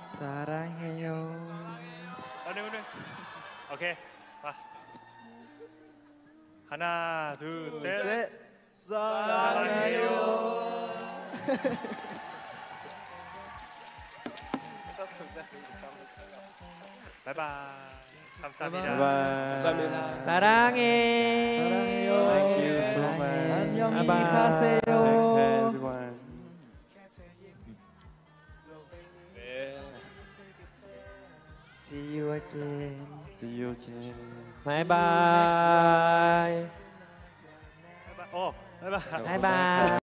사랑해요. 오늘. 오케이. 와. 하나, 둘, 셋. 사랑해요. 바이바이. 감사합니다. 감사합니다. 사랑해. 사랑해요. Thank you so much. 안녕히 가세요. Take care, everyone. 네. See you again. See you again. 바이바이. 바이바이. 바이바이. 바이바이.